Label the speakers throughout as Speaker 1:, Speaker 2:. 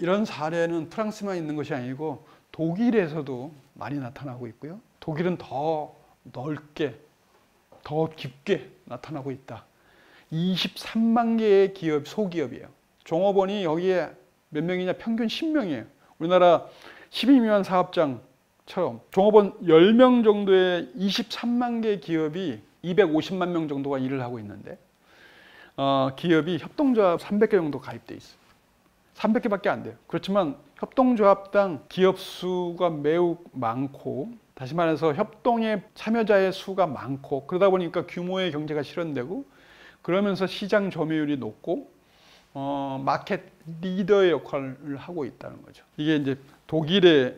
Speaker 1: 이런 사례는 프랑스만 있는 것이 아니고 독일에서도 많이 나타나고 있고요. 독일은 더 넓게, 더 깊게 나타나고 있다. 23만 개의 기업, 소기업이에요. 종업원이 여기에 몇 명이냐? 평균 10명이에요. 우리나라 12 미만 사업장처럼 종업원 10명 정도의 23만 개 기업이 250만 명 정도가 일을 하고 있는데 기업이 협동조합 300개 정도 가입돼 있어요. 300개밖에 안 돼요. 그렇지만 협동조합당 기업 수가 매우 많고, 다시 말해서 협동의 참여자의 수가 많고, 그러다 보니까 규모의 경제가 실현되고, 그러면서 시장 점유율이 높고 마켓 리더의 역할을 하고 있다는 거죠. 이게 이제 독일의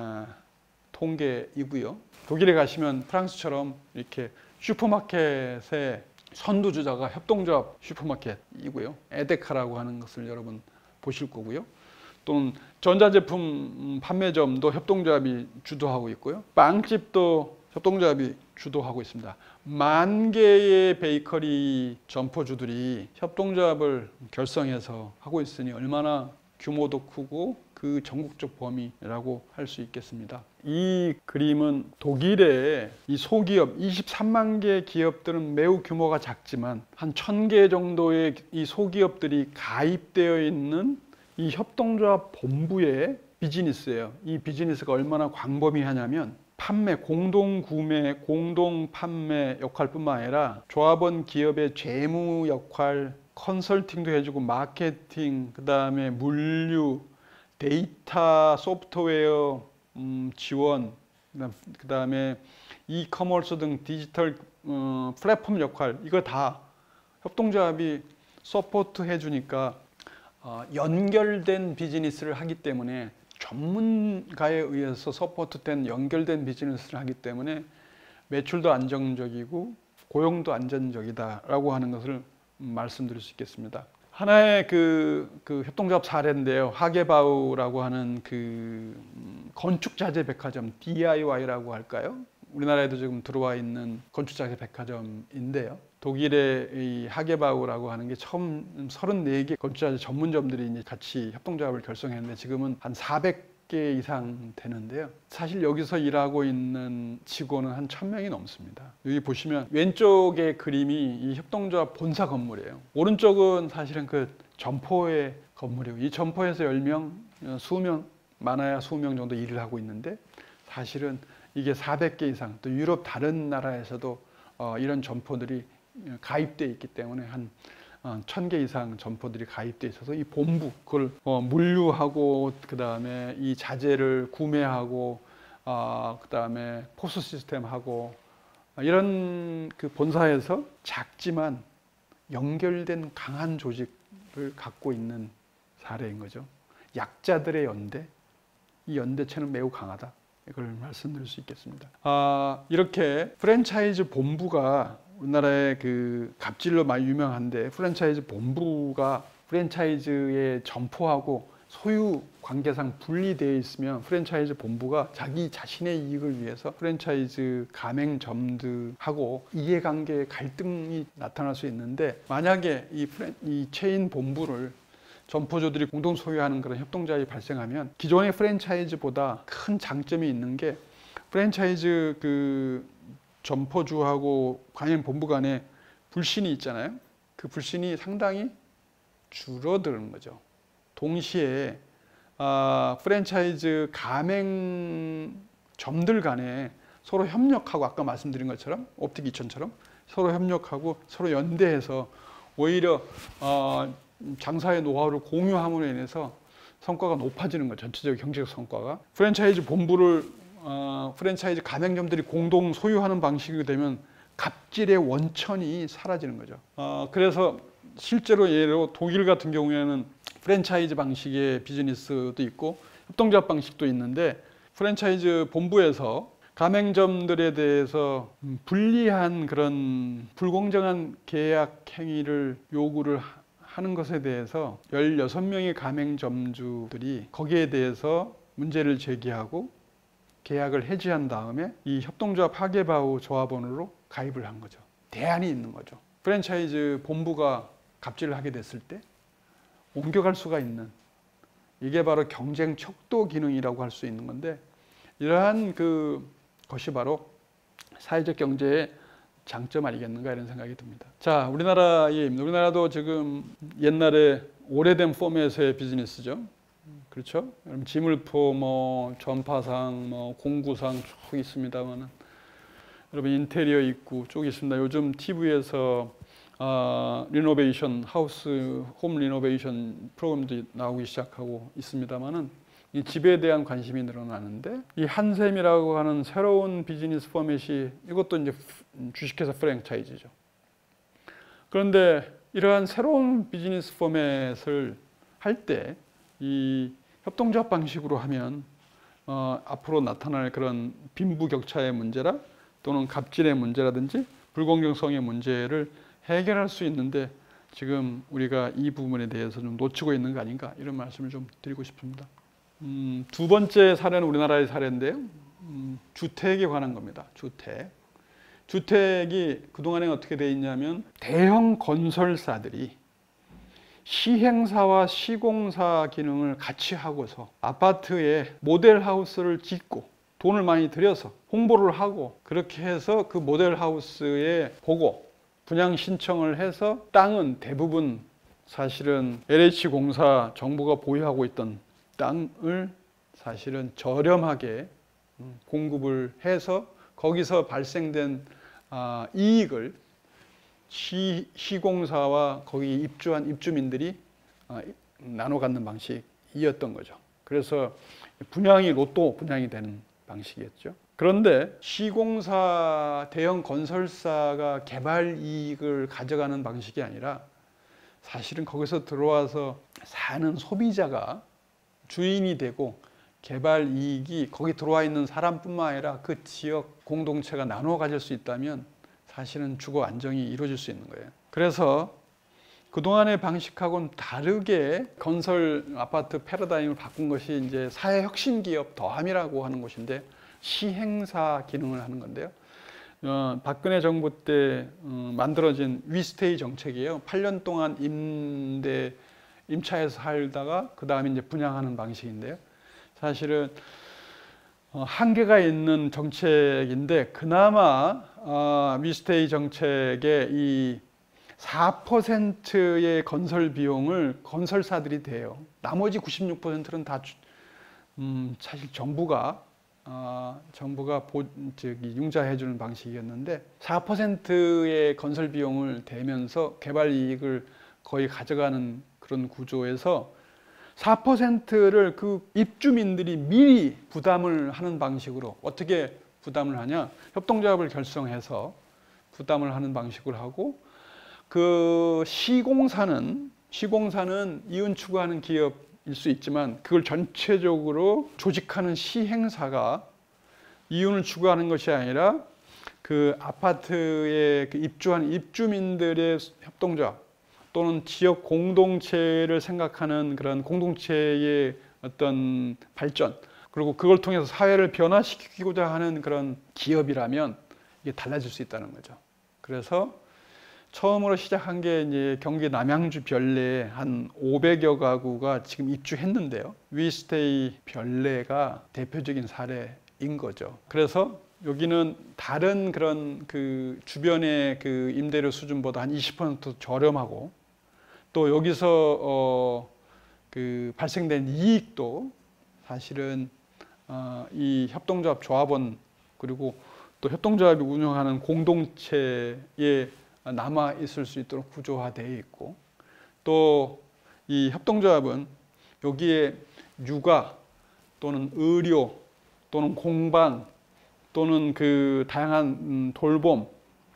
Speaker 1: 통계이고요. 독일에 가시면 프랑스처럼 이렇게 슈퍼마켓의 선두주자가 협동조합 슈퍼마켓이고요. 에데카라고 하는 것을 여러분 보실 거고요. 또는 전자제품 판매점도 협동조합이 주도하고 있고요. 빵집도 협동조합이 주도하고 있습니다. 10,000개의 베이커리 점포주들이 협동조합을 결성해서 하고 있으니 얼마나 규모도 크고 그 전국적 범위라고 할 수 있겠습니다. 이 그림은 독일의 이 소기업 23만 개 기업들은 매우 규모가 작지만 한 1,000개 정도의 이 소기업들이 가입되어 있는 이 협동조합 본부의 비즈니스예요. 이 비즈니스가 얼마나 광범위하냐면 판매, 공동 구매, 공동 판매 역할뿐만 아니라 조합원 기업의 재무 역할, 컨설팅도 해주고 마케팅, 그 다음에 물류, 데이터, 소프트웨어 지원, 그 다음에 이커머스 등 디지털 플랫폼 역할, 이거 다 협동조합이 서포트 해주니까 연결된 비즈니스를 하기 때문에, 전문가에 의해서 서포트된 연결된 비즈니스를 하기 때문에 매출도 안정적이고 고용도 안정적이다라고 하는 것을 말씀드릴 수 있겠습니다. 하나의 그 협동조합 사례인데요. 하게바우라고 하는 그 건축자재 백화점, DIY라고 할까요? 우리나라에도 지금 들어와 있는 건축자재 백화점인데요. 독일의 이 하게바우라고 하는 게 처음 34개 건축자재 전문점들이 이제 같이 협동조합을 결성했는데 지금은 한 400개 이상 되는데요. 사실 여기서 일하고 있는 직원은 한 1,000명이 넘습니다. 여기 보시면 왼쪽의 그림이 이 협동조합 본사 건물이에요. 오른쪽은 사실은 그 점포의 건물이고, 이 점포에서 10명, 수명, 많아야 20명 정도 일을 하고 있는데 사실은 이게 400개 이상, 또 유럽 다른 나라에서도 이런 점포들이 가입되어 있기 때문에 한 1,000개 이상 점포들이 가입되어 있어서 이 본부, 그걸 물류하고, 그 다음에 이 자재를 구매하고, 그 다음에 포스 시스템하고, 이런 그 본사에서 작지만 연결된 강한 조직을 갖고 있는 사례인 거죠. 약자들의 연대, 이 연대체는 매우 강하다. 이걸 말씀드릴 수 있겠습니다. 이렇게 프랜차이즈 본부가 우리나라의 그 갑질로 많이 유명한데, 프랜차이즈 본부가 프랜차이즈의 점포하고 소유 관계상 분리되어 있으면 프랜차이즈 본부가 자기 자신의 이익을 위해서 프랜차이즈 가맹점들하고 이해관계 갈등이 나타날 수 있는데, 만약에 이 체인 본부를 점포주들이 공동 소유하는 그런 협동조합이 발생하면 기존의 프랜차이즈보다 큰 장점이 있는 게, 프랜차이즈 그 점포주하고 관련 본부 간에 불신이 있잖아요. 그 불신이 상당히 줄어드는 거죠. 동시에 프랜차이즈 가맹점들 간에 서로 협력하고, 아까 말씀드린 것처럼 옵틱 이천처럼 서로 협력하고 서로 연대해서 오히려 장사의 노하우를 공유함으로 인해서 성과가 높아지는 거죠. 전체적 경제적 성과가. 프랜차이즈 본부를 프랜차이즈 가맹점들이 공동 소유하는 방식이 되면 갑질의 원천이 사라지는 거죠. 그래서 실제로 예로 독일 같은 경우에는 프랜차이즈 방식의 비즈니스도 있고 협동조합 방식도 있는데, 프랜차이즈 본부에서 가맹점들에 대해서 불리한 그런 불공정한 계약 행위를 요구를 하는 것에 대해서 16명의 가맹점주들이 거기에 대해서 문제를 제기하고 계약을 해지한 다음에 이 협동조합 하게바우 조합원으로 가입을 한 거죠. 대안이 있는 거죠. 프랜차이즈 본부가 갑질을 하게 됐을 때 옮겨갈 수가 있는 이게 바로 경쟁 척도 기능이라고 할 수 있는 건데, 이러한 것이 바로 사회적 경제의 장점 아니겠는가 이런 생각이 듭니다. 자, 우리나라도 지금 옛날에 오래된 포맷의 비즈니스죠. 그렇죠? 지물포, 전파상, 공구상 쭉 있습니다만은, 여러분 인테리어 있고 쭉 있습니다. 요즘 TV에서 리노베이션, 홈 리노베이션 프로그램도 나오기 시작하고 있습니다만은, 이 집에 대한 관심이 늘어나는데, 이 한샘이라고 하는 새로운 비즈니스 포맷이, 이것도 이제 주식회사 프랜차이즈죠. 그런데 이러한 새로운 비즈니스 포맷을 할 때 이 협동조합 방식으로 하면 앞으로 나타날 그런 빈부격차의 문제라 또는 갑질의 문제라든지 불공정성의 문제를 해결할 수 있는데, 지금 우리가 이 부분에 대해서 좀 놓치고 있는 거 아닌가, 이런 말씀을 좀 드리고 싶습니다. 두 번째 사례는 우리나라의 사례인데요. 주택에 관한 겁니다. 주택이 그동안에 어떻게 되어 있냐면, 대형 건설사들이 시행사와 시공사 기능을 같이 하고서 아파트에 모델하우스를 짓고 돈을 많이 들여서 홍보를 하고, 그렇게 해서 그 모델하우스에 보고 분양 신청을 해서 땅은 대부분 사실은 LH공사 정부가 보유하고 있던 땅을 사실은 저렴하게 공급을 해서 거기서 발생된 이익을 시공사와 거기 입주한 입주민들이 나눠 갖는 방식이었던 거죠. 그래서 분양이 로또 분양이 되는 방식이었죠. 그런데 시공사, 대형 건설사가 개발 이익을 가져가는 방식이 아니라, 사실은 거기서 들어와서 사는 소비자가 주인이 되고, 개발 이익이 거기 들어와 있는 사람뿐만 아니라 그 지역 공동체가 나눠 가질 수 있다면 사실은 주거 안정이 이루어질 수 있는 거예요. 그래서 그동안의 방식하고는 다르게 건설 아파트 패러다임을 바꾼 것이 이제 사회혁신기업 더함이라고 하는 것인데, 시행사 기능을 하는 건데요. 박근혜 정부 때 만들어진 위스테이 정책이에요. 8년 동안 임차에서 살다가 그 다음에 이제 분양하는 방식인데요. 사실은 한계가 있는 정책인데, 그나마 위스테이 정책의 이 4%의 건설 비용을 건설사들이 대요. 나머지 96%는 다 사실 정부가 융자해 주는 방식이었는데, 4%의 건설 비용을 대면서 개발 이익을 거의 가져가는 그런 구조에서 4%를 그 입주민들이 미리 부담을 하는 방식으로, 어떻게 부담을 하냐, 협동조합을 결성해서 부담을 하는 방식으로 하고, 그 시공사는 이윤 추구하는 기업일 수 있지만, 그걸 전체적으로 조직하는 시행사가 이윤을 추구하는 것이 아니라 그 아파트에 입주한 입주민들의 협동조합 또는 지역 공동체를 생각하는 그런 공동체의 어떤 발전, 그리고 그걸 통해서 사회를 변화시키고자 하는 그런 기업이라면 이게 달라질 수 있다는 거죠. 그래서 처음으로 시작한 게 이제 경기 남양주 별내에 한 500여 가구가 지금 입주했는데요. 위스테이 별내가 대표적인 사례인 거죠. 그래서 여기는 다른 그런 그 주변의 그 임대료 수준보다 한 20% 저렴하고, 또 여기서 그 발생된 이익도 사실은 이 협동조합 조합원, 그리고 또 협동조합이 운영하는 공동체에 남아 있을 수 있도록 구조화되어 있고, 또 이 협동조합은 여기에 육아 또는 의료 또는 공방 또는 그 다양한 돌봄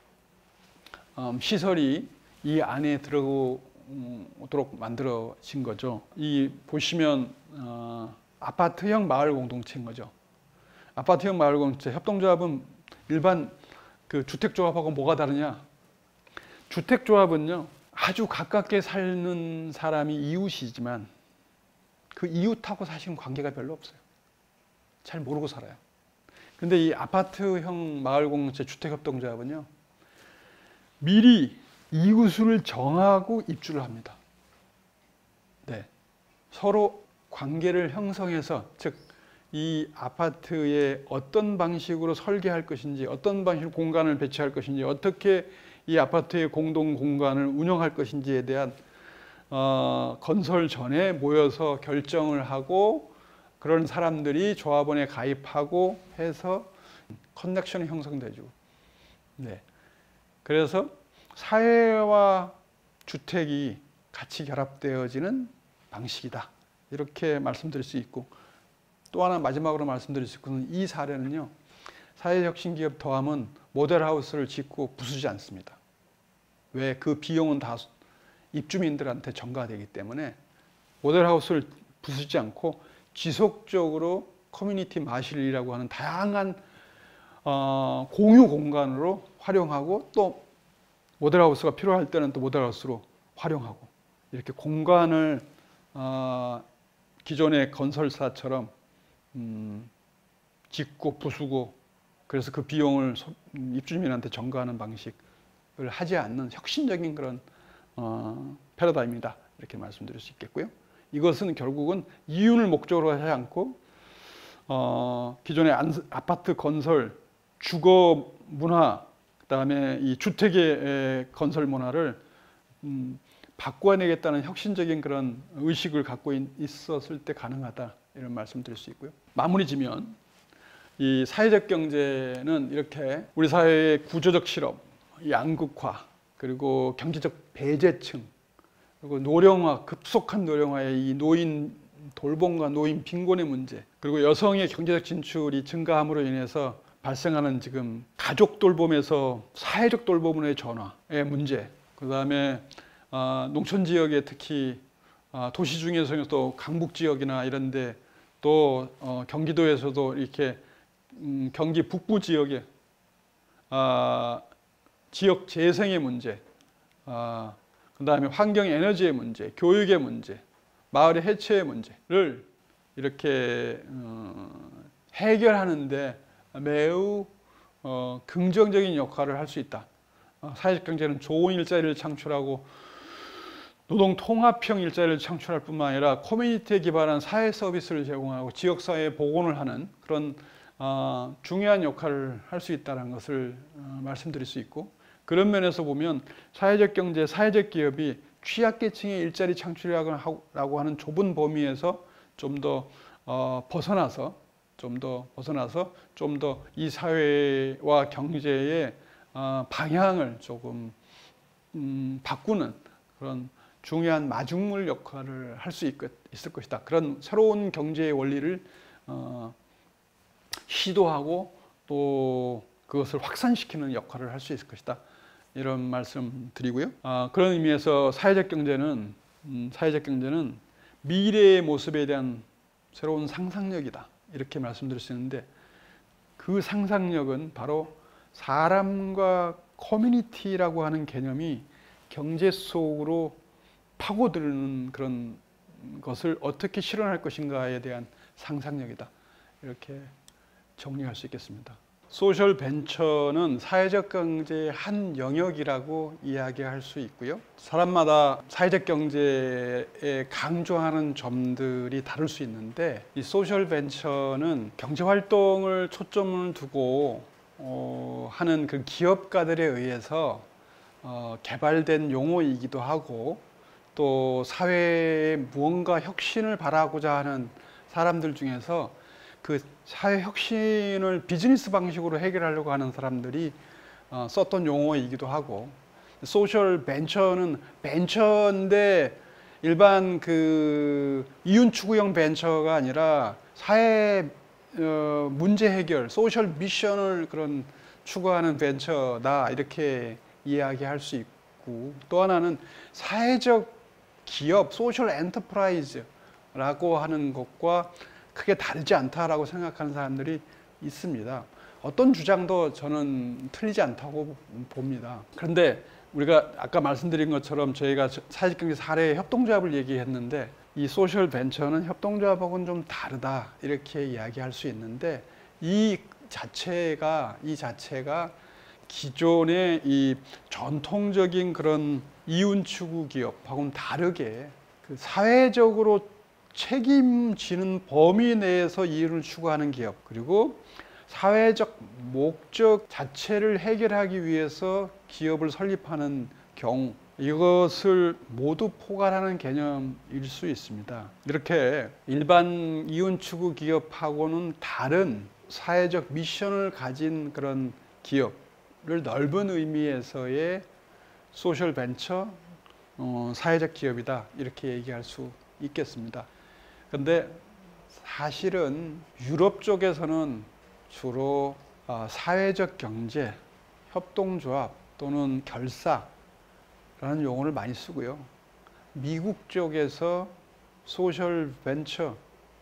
Speaker 1: 시설이 이 안에 들어오도록 만들어진 거죠. 이 보시면 아파트형 마을 공동체인 거죠. 아파트형 마을 공동체, 협동조합은 일반 그 주택조합하고 뭐가 다르냐? 주택조합은요, 아주 가깝게 사는 사람이 이웃이지만 그 이웃하고 사실은 관계가 별로 없어요. 잘 모르고 살아요. 근데 이 아파트형 마을공동체 주택협동조합은요, 미리 이웃을 정하고 입주를 합니다. 네. 서로 관계를 형성해서, 즉 이 아파트에 어떤 방식으로 설계할 것인지, 어떤 방식으로 공간을 배치할 것인지, 어떻게 이 아파트의 공동 공간을 운영할 것인지에 대한 건설 전에 모여서 결정을 하고, 그런 사람들이 조합원에 가입하고 해서 커넥션이 형성되죠. 네. 그래서 사회와 주택이 같이 결합되어지는 방식이다, 이렇게 말씀드릴 수 있고, 또 하나 마지막으로 말씀드릴 수 있는 이 사례는요, 사회혁신기업 더함은 모델하우스를 짓고 부수지 않습니다. 왜? 그 비용은 다 입주민들한테 전가되기 때문에 모델하우스를 부수지 않고 지속적으로 커뮤니티 마실이라고 하는 다양한 공유 공간으로 활용하고, 또 모델하우스가 필요할 때는 또 모델하우스로 활용하고, 이렇게 공간을 기존의 건설사처럼 짓고 부수고, 그래서 그 비용을 입주민한테 전가하는 방식을 하지 않는 혁신적인 그런 패러다임이다, 이렇게 말씀드릴 수 있겠고요. 이것은 결국은 이윤을 목적으로 하지 않고 기존의 아파트 건설, 주거 문화, 그다음에 이 주택의 건설 문화를 바꿔내겠다는 혁신적인 그런 의식을 갖고 있었을 때 가능하다, 이런 말씀드릴 수 있고요. 마무리 지면 이 사회적 경제는 이렇게 우리 사회의 구조적 실업, 양극화, 그리고 경제적 배제층, 그리고 노령화, 급속한 노령화의 이 노인 돌봄과 노인 빈곤의 문제, 그리고 여성의 경제적 진출이 증가함으로 인해서 발생하는 지금 가족 돌봄에서 사회적 돌봄의 전환의 문제, 그 다음에 농촌 지역에 특히 도시 중에서는 또 강북 지역이나 이런데, 또 경기도에서도 이렇게 경기 북부 지역에 지역 재생의 문제, 그 다음에 환경 에너지의 문제, 교육의 문제, 마을의 해체의 문제를 이렇게 해결하는데 매우 긍정적인 역할을 할 수 있다. 사회적 경제는 좋은 일자리를 창출하고 노동 통합형 일자리를 창출할 뿐만 아니라 커뮤니티에 기반한 사회 서비스를 제공하고 지역사회에 복원을 하는 그런 중요한 역할을 할 수 있다는 것을 말씀드릴 수 있고, 그런 면에서 보면 사회적 경제, 사회적 기업이 취약계층의 일자리 창출이라고 하는 좁은 범위에서 좀 더 벗어나서 좀 더 이 사회와 경제의 방향을 조금 바꾸는 그런 중요한 마중물 역할을 할 수 있을 것이다. 그런 새로운 경제의 원리를 시도하고 또 그것을 확산시키는 역할을 할 수 있을 것이다, 이런 말씀 드리고요. 그런 의미에서 사회적 경제는 미래의 모습에 대한 새로운 상상력이다, 이렇게 말씀드릴 수 있는데, 그 상상력은 바로 사람과 커뮤니티라고 하는 개념이 경제 속으로 파고드는 그런 것을 어떻게 실현할 것인가에 대한 상상력이다, 이렇게 정리할 수 있겠습니다. 소셜 벤처는 사회적 경제의 한 영역이라고 이야기할 수 있고요. 사람마다 사회적 경제에 강조하는 점들이 다를 수 있는데, 이 소셜 벤처는 경제 활동을 초점을 두고 하는 그 기업가들에 의해서 개발된 용어이기도 하고, 또 사회에 무언가 혁신을 바라고자 하는 사람들 중에서 그 사회 혁신을 비즈니스 방식으로 해결하려고 하는 사람들이 썼던 용어이기도 하고, 소셜 벤처는 벤처인데 일반 그 이윤 추구형 벤처가 아니라 사회 문제 해결, 소셜 미션을 그런 추구하는 벤처다, 이렇게 이야기할 수 있고, 또 하나는 사회적 기업, 소셜 엔터프라이즈라고 하는 것과 크게 다르지 않다라고 생각하는 사람들이 있습니다. 어떤 주장도 저는 틀리지 않다고 봅니다. 그런데 우리가 아까 말씀드린 것처럼 저희가 사회적경제 사례의 협동조합을 얘기했는데, 이 소셜 벤처는 협동조합하고는 좀 다르다, 이렇게 이야기할 수 있는데, 이 자체가 기존의 이 전통적인 그런 이윤 추구 기업하고는 다르게 그 사회적으로 책임지는 범위 내에서 이윤을 추구하는 기업, 그리고 사회적 목적 자체를 해결하기 위해서 기업을 설립하는 경우, 이것을 모두 포괄하는 개념일 수 있습니다. 이렇게 일반 이윤 추구 기업하고는 다른 사회적 미션을 가진 그런 기업을 넓은 의미에서의 소셜 벤처, 사회적 기업이다, 이렇게 얘기할 수 있겠습니다. 근데 사실은 유럽 쪽에서는 주로 사회적 경제, 협동조합 또는 결사라는 용어를 많이 쓰고요. 미국 쪽에서 소셜 벤처,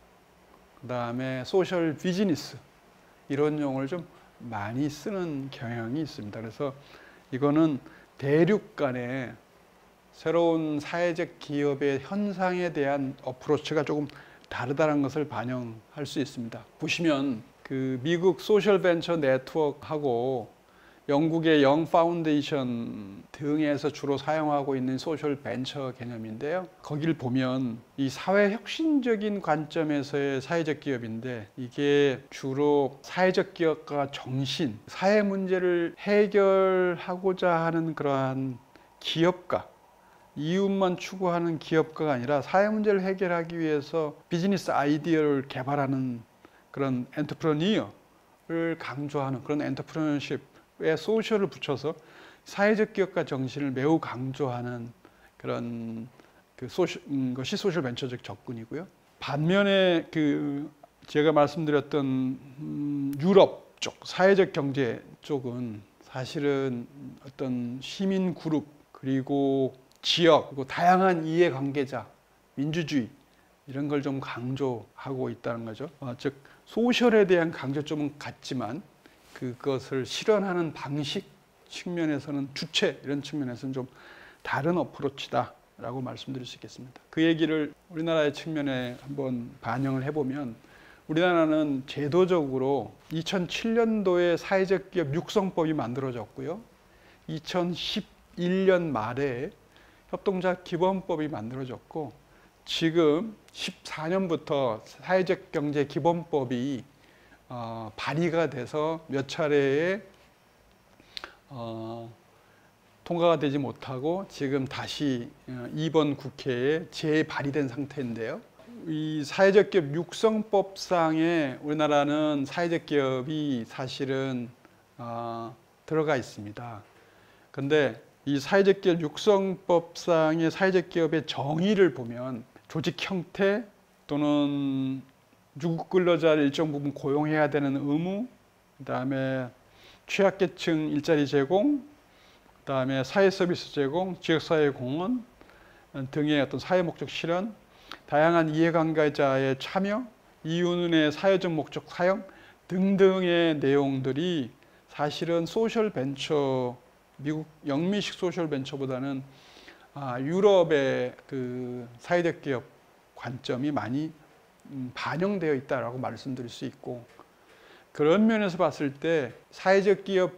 Speaker 1: 그 다음에 소셜 비즈니스, 이런 용어를 좀 많이 쓰는 경향이 있습니다. 그래서 이거는 대륙 간의 새로운 사회적 기업의 현상에 대한 어프로치가 조금 다르다는 것을 반영할 수 있습니다. 보시면 그 미국 소셜 벤처 네트워크하고 영국의 영 파운데이션 등에서 주로 사용하고 있는 소셜 벤처 개념인데요. 거기를 보면 이 사회 혁신적인 관점에서의 사회적 기업인데, 이게 주로 사회적 기업가 정신, 사회 문제를 해결하고자 하는 그러한 기업가, 이윤만 추구하는 기업가가 아니라 사회 문제를 해결하기 위해서 비즈니스 아이디어를 개발하는 그런 엔터프레니어를 강조하는 그런 엔터프레너십에 소셜을 붙여서 사회적 기업가 정신을 매우 강조하는 그런 것이 소셜 벤처적 접근이고요. 반면에 제가 말씀드렸던 유럽 쪽 사회적 경제 쪽은 사실은 어떤 시민 그룹, 그리고 지역, 그리고 다양한 이해관계자, 민주주의, 이런 걸 좀 강조하고 있다는 거죠. 즉 소셜에 대한 강조점은 같지만 그것을 실현하는 방식 측면에서는, 주체 이런 측면에서는 좀 다른 어프로치다 라고 말씀드릴 수 있겠습니다. 그 얘기를 우리나라의 측면에 한번 반영을 해보면, 우리나라는 제도적으로 2007년도에 사회적 기업 육성법이 만들어졌고요, 2011년 말에 협동조합 기본법이 만들어졌고, 지금 14년부터 사회적 경제 기본법이 발의가 돼서 몇 차례에 통과가 되지 못하고 지금 다시 이번 국회에 재발의된 상태인데요. 이 사회적 기업 육성법상에 우리나라는 사회적 기업이 사실은 들어가 있습니다. 근데 이 사회적 기업 육성법상의 사회적 기업의 정의를 보면, 조직 형태 또는 유급 근로자를 일정 부분 고용해야 되는 의무, 그다음에 취약계층 일자리 제공, 그다음에 사회 서비스 제공, 지역사회 공헌 등의 어떤 사회 목적 실현, 다양한 이해관계자의 참여, 이윤의 사회적 목적 사용 등등의 내용들이 사실은 소셜 벤처, 미국 영미식 소셜 벤처보다는 유럽의 그 사회적 기업 관점이 많이 반영되어 있다라고 말씀드릴 수 있고, 그런 면에서 봤을 때 사회적 기업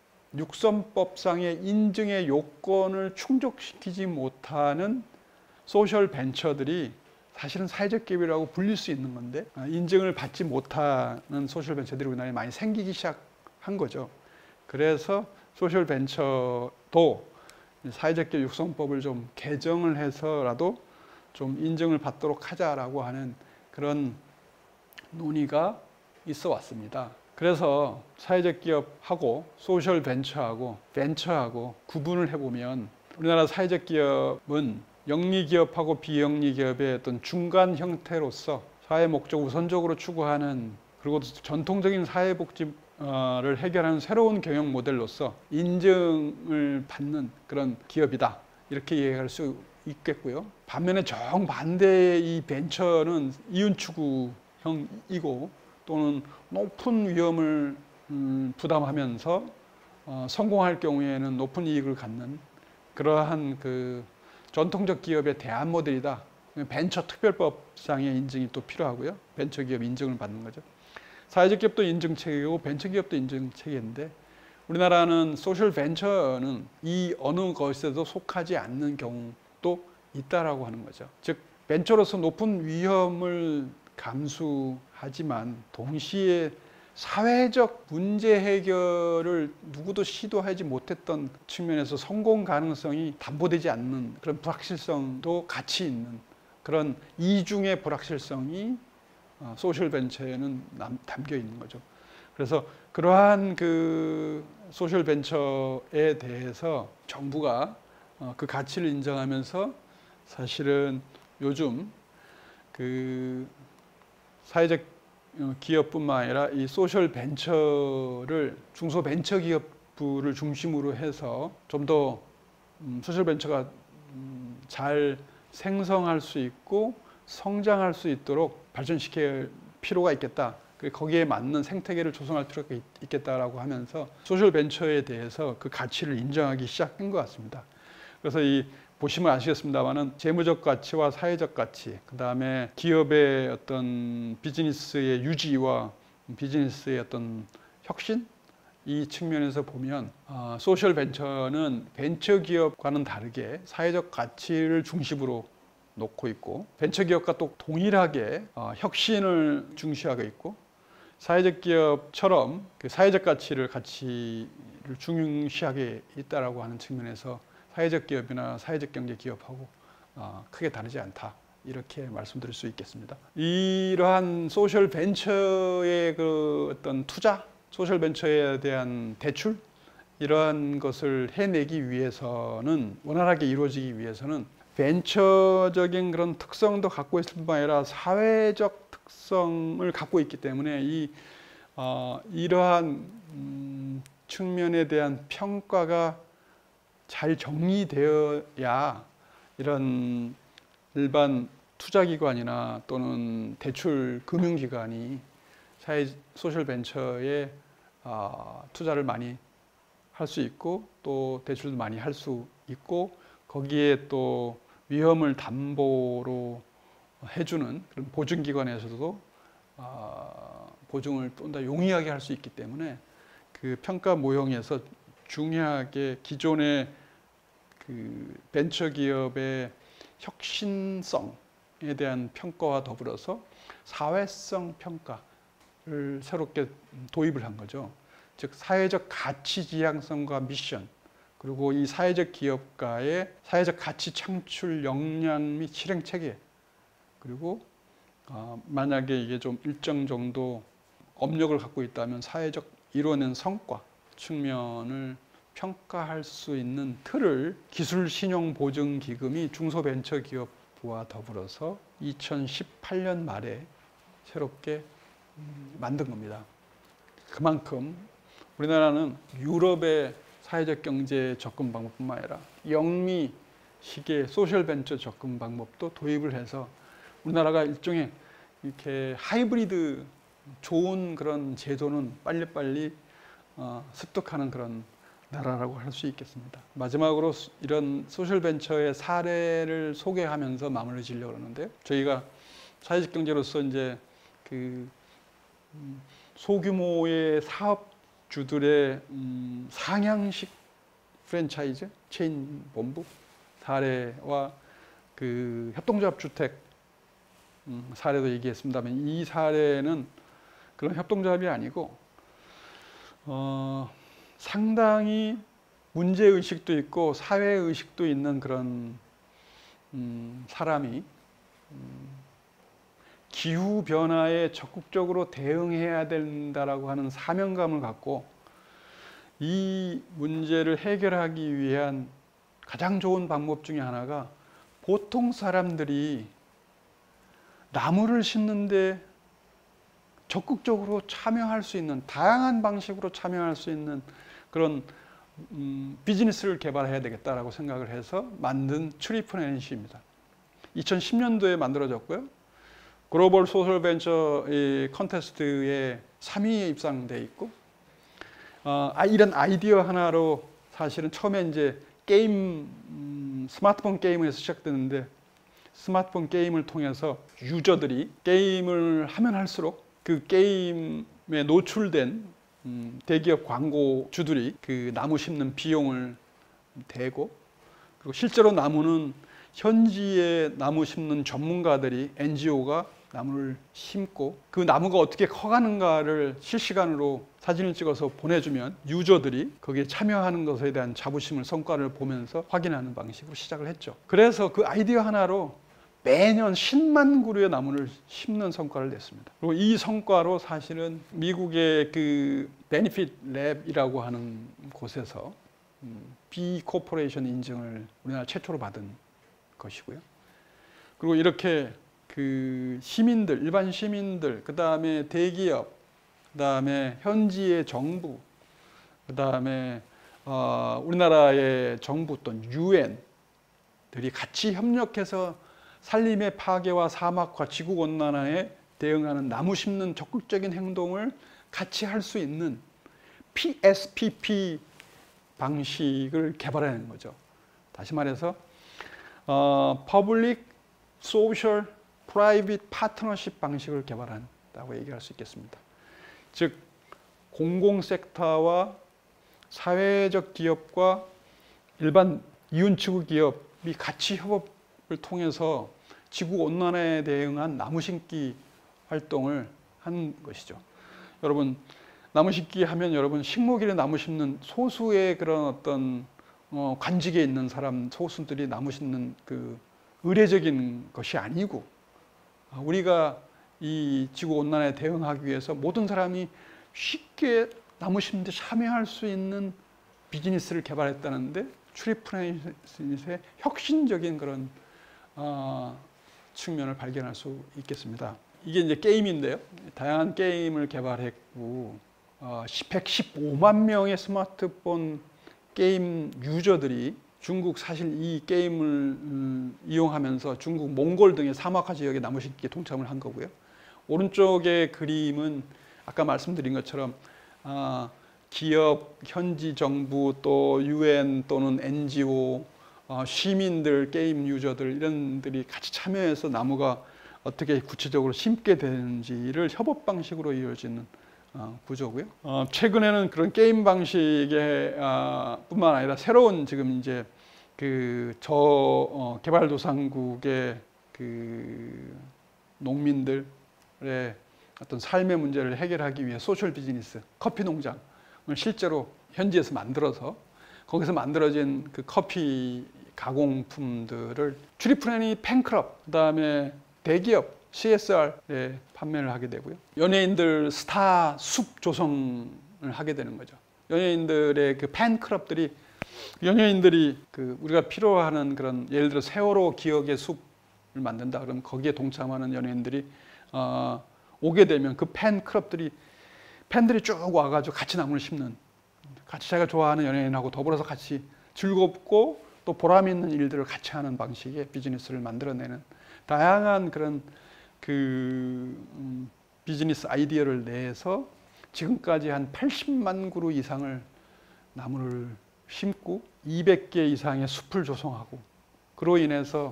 Speaker 1: 육성법상의 인증의 요건을 충족시키지 못하는 소셜 벤처들이 사실은 사회적 기업이라고 불릴 수 있는 건데, 인증을 받지 못하는 소셜 벤처들이 우리나라에 많이 생기기 시작한 거죠. 그래서 소셜 벤처도 사회적 기업 육성법을 좀 개정을 해서라도 좀 인증을 받도록 하자라고 하는 그런 논의가 있어 왔습니다. 그래서 사회적 기업하고 소셜 벤처하고 구분을 해보면, 우리나라 사회적 기업은 영리 기업하고 비영리 기업의 어떤 중간 형태로서 사회 목적 우선적으로 추구하는, 그리고 전통적인 사회복지를 해결하는 새로운 경영 모델로서 인증을 받는 그런 기업이다, 이렇게 이해할 수 있겠고요. 반면에 정반대의 이 벤처는 이윤 추구형이고, 또는 높은 위험을 부담하면서 성공할 경우에는 높은 이익을 갖는 그러한 그 전통적 기업의 대안 모델이다. 벤처 특별법상의 인증이 또 필요하고요. 벤처 기업 인증을 받는 거죠. 사회적 기업도 인증 체계고 벤처 기업도 인증 체계인데, 우리나라는 소셜 벤처는 이 어느 것에도 속하지 않는 경우도 있다라고 하는 거죠. 즉 벤처로서 높은 위험을 감수하지만 동시에 사회적 문제 해결을 누구도 시도하지 못했던 측면에서 성공 가능성이 담보되지 않는 그런 불확실성도 같이 있는 그런 이중의 불확실성이 소셜 벤처에는 담겨 있는 거죠. 그래서 그러한 그 소셜 벤처에 대해서 정부가 그 가치를 인정하면서 사실은 요즘 그 사회적 기업뿐만 아니라 이 소셜 벤처를 중소벤처기업부를 중심으로 해서 좀 더 소셜 벤처가 잘 생성할 수 있고 성장할 수 있도록 발전시킬 필요가 있겠다. 거기에 맞는 생태계를 조성할 필요가 있겠다라고 하면서 소셜 벤처에 대해서 그 가치를 인정하기 시작한 것 같습니다. 그래서 이 보시면 아시겠습니다만은 재무적 가치와 사회적 가치, 그 다음에 기업의 어떤 비즈니스의 유지와 비즈니스의 어떤 혁신, 이 측면에서 보면 소셜 벤처는 벤처 기업과는 다르게 사회적 가치를 중심으로 놓고 있고, 벤처 기업과 또 동일하게 혁신을 중시하고 있고, 사회적 기업처럼 그 사회적 가치를 중시하게 있다라고 하는 측면에서 사회적 기업이나 사회적 경제 기업하고 크게 다르지 않다, 이렇게 말씀드릴 수 있겠습니다. 이러한 소셜 벤처의 그 어떤 투자, 소셜 벤처에 대한 대출, 이러한 것을 해내기 위해서는, 원활하게 이루어지기 위해서는 벤처적인 그런 특성도 갖고 있을 뿐만 아니라 사회적 특성을 갖고 있기 때문에 이러한 측면에 대한 평가가 잘 정리되어야 이런 일반 투자기관이나 또는 대출 금융기관이 소셜 벤처에 투자를 많이 할 수 있고, 또 대출도 많이 할 수 있고, 거기에 또 위험을 담보로 해주는 그런 보증기관에서도 보증을 좀 더 용이하게 할 수 있기 때문에 그 평가 모형에서 중요하게 기존의 그 벤처 기업의 혁신성에 대한 평가와 더불어서 사회성 평가를 새롭게 도입을 한 거죠. 즉 사회적 가치 지향성과 미션, 그리고 이 사회적 기업가의 사회적 가치 창출 역량 및 실행 체계, 그리고 만약에 이게 좀 일정 정도 업력을 갖고 있다면 사회적 이뤄낸 성과 측면을 평가할 수 있는 틀을 기술신용보증기금이 중소벤처기업부와 더불어서 2018년 말에 새롭게 만든 겁니다. 그만큼 우리나라는 유럽의 사회적 경제 접근 방법뿐만 아니라 영미식의 소셜벤처 접근 방법도 도입을 해서 우리나라가 일종의 이렇게 하이브리드 좋은 그런 제도는 빨리빨리 습득하는 그런 나라라고 할 수 있겠습니다. 마지막으로 이런 소셜벤처의 사례를 소개하면서 마무리 지려고 하는데요. 저희가 사회적 경제로서 이제 그 소규모의 사업주들의 상향식 프랜차이즈 체인 본부 사례와 그 협동조합 주택 사례도 얘기했습니다만, 이 사례는 그런 협동조합이 아니고 상당히 문제의식도 있고 사회의식도 있는 그런 사람이 기후변화에 적극적으로 대응해야 된다라고 하는 사명감을 갖고 이 문제를 해결하기 위한 가장 좋은 방법 중에 하나가 보통 사람들이 나무를 심는데 적극적으로 참여할 수 있는, 다양한 방식으로 참여할 수 있는 그런 비즈니스를 개발해야 되겠다라고 생각을 해서 만든 트리플 NC입니다. 2010년도에 만들어졌고요. 글로벌 소셜 벤처 컨테스트에 3위에 입상돼 있고, 이런 아이디어 하나로 사실은 처음에 이제 게임, 스마트폰 게임에서 시작되는데, 스마트폰 게임을 통해서 유저들이 게임을 하면 할수록 그 게임에 노출된 대기업 광고주들이 그 나무 심는 비용을 대고, 그리고 실제로 나무는 현지에 나무 심는 전문가들이 NGO가 나무를 심고 그 나무가 어떻게 커가는가를 실시간으로 사진을 찍어서 보내주면 유저들이 거기에 참여하는 것에 대한 자부심을 성과를 보면서 확인하는 방식으로 시작을 했죠. 그래서 그 아이디어 하나로 매년 10만 그루의 나무를 심는 성과를 냈습니다. 그리고 이 성과로 사실은 미국의 그 베니핏 랩이라고 하는 곳에서 B 코퍼레이션 인증을 우리나라 최초로 받은 것이고요. 그리고 이렇게 그 시민들, 일반 시민들, 그 다음에 대기업, 그 다음에 현지의 정부, 그 다음에 우리나라의 정부 또는 유엔들이 같이 협력해서 산림의 파괴와 사막과 지구온난화에 대응하는 나무 심는 적극적인 행동을 같이 할 수 있는 PSPP 방식을 개발하는 거죠. 다시 말해서 Public Social Private Partnership 방식을 개발한다고 얘기할 수 있겠습니다. 즉 공공섹터와 사회적 기업과 일반 이윤치구 기업이 같이 협업을 통해서 지구온난화에 대응한 나무 심기 활동을 한 것이죠. 여러분 나무 심기 하면 여러분 식목일에 나무 심는 소수의 그런 어떤 관직에 있는 사람 소수들이 나무 심는 그 의례적인 것이 아니고 우리가 이 지구온난화에 대응하기 위해서 모든 사람이 쉽게 나무 심는 데 참여할 수 있는 비즈니스를 개발했다는데 트리프레닛의 혁신적인 그런 측면을 발견할 수 있겠습니다. 이게 이제 게임인데요. 다양한 게임을 개발했고 115만 명의 스마트폰 게임 유저들이 중국 사실 이 게임을 이용하면서 중국 몽골 등의 사막화 지역에 나무 심기에 동참을 한 거고요. 오른쪽의 그림은 아까 말씀드린 것처럼 기업, 현지 정부 또 UN 또는 NGO, 시민들, 게임 유저들 이런 들이 같이 참여해서 나무가 어떻게 구체적으로 심게 되는지를 협업 방식으로 이루어지는 구조고요. 최근에는 그런 게임 방식의 뿐만 아니라 새로운 지금 이제 그 개발도상국의 그 농민들의 어떤 삶의 문제를 해결하기 위해 소셜 비즈니스, 커피 농장을 실제로 현지에서 만들어서 거기서 만들어진 그 커피 가공품들을 트리프레닛 팬클럽, 그다음에 대기업 CSR에 판매를 하게 되고요. 연예인들 스타 숲 조성을 하게 되는 거죠. 연예인들의 그 팬클럽들이 연예인들이 그 우리가 필요하는 그런 예를 들어 세월호 기억의 숲을 만든다 그러면 거기에 동참하는 연예인들이 오게 되면 그 팬클럽들이 팬들이 쭉 와가지고 같이 나무를 심는 같이 자기가 좋아하는 연예인하고 더불어서 같이 즐겁고 또 보람 있는 일들을 같이 하는 방식의 비즈니스를 만들어내는 다양한 그런 그 비즈니스 아이디어를 내서 지금까지 한 80만 그루 이상을 나무를 심고 200개 이상의 숲을 조성하고 그로 인해서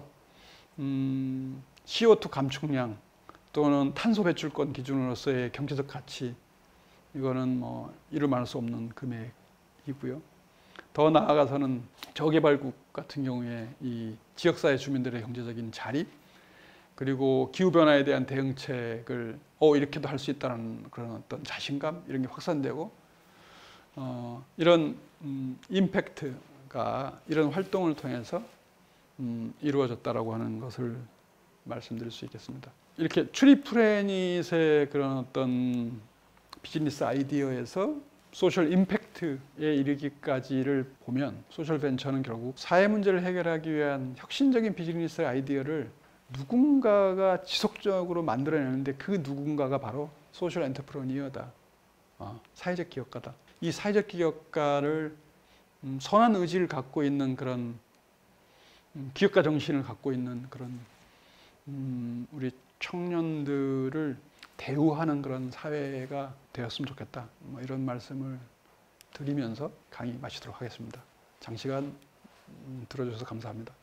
Speaker 1: CO2 감축량 또는 탄소 배출권 기준으로서의 경제적 가치 이거는 뭐 이루 말할 수 없는 금액이고요. 더 나아가서는 저개발국 같은 경우에 이 지역사회 주민들의 경제적인 자립 그리고 기후변화에 대한 대응책을 이렇게도 할 수 있다는 그런 어떤 자신감 이런 게 확산되고 이런 임팩트가 이런 활동을 통해서 이루어졌다라고 하는 것을 말씀드릴 수 있겠습니다. 이렇게 트리프레닛의 그런 어떤 비즈니스 아이디어에서 소셜 임팩트에 이르기까지를 보면 소셜 벤처는 결국 사회 문제를 해결하기 위한 혁신적인 비즈니스 아이디어를 누군가가 지속적으로 만들어내는데 그 누군가가 바로 소셜 엔터프레니어다. 사회적 기업가다. 이 사회적 기업가를 선한 의지를 갖고 있는 그런 기업가 정신을 갖고 있는 그런 우리 청년들을 대우하는 그런 사회가 되었으면 좋겠다. 뭐 이런 말씀을 드리면서 강의 마치도록 하겠습니다. 장시간 들어주셔서 감사합니다.